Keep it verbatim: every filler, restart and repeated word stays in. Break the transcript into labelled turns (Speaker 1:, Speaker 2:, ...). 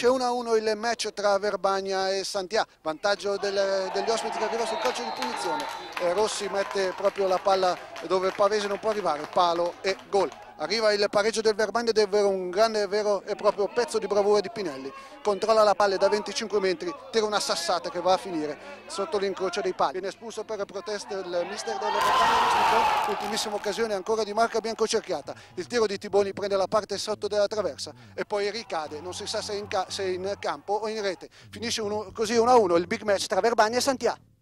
Speaker 1: Finisce uno a uno il match tra Verbagna e Santià, vantaggio del, degli ospiti che arriva sul calcio di punizione. E Rossi mette proprio la palla dove Pavese non può arrivare, palo e gol. Arriva il pareggio del Verbagna ed è vero un grande vero e proprio pezzo di bravura di Pinelli. Controlla la palla da venticinque metri, tira una sassata che va a finire sotto l'incrocio dei pali. Viene espulso per protesta il mister del Verbagna, ultimissima occasione ancora di marca biancocerchiata. Il tiro di Tiboni prende la parte sotto della traversa e poi ricade, non si sa se è in, se è in campo o in rete. Finisce uno, così uno a uno il big match tra Verbagna e Santià.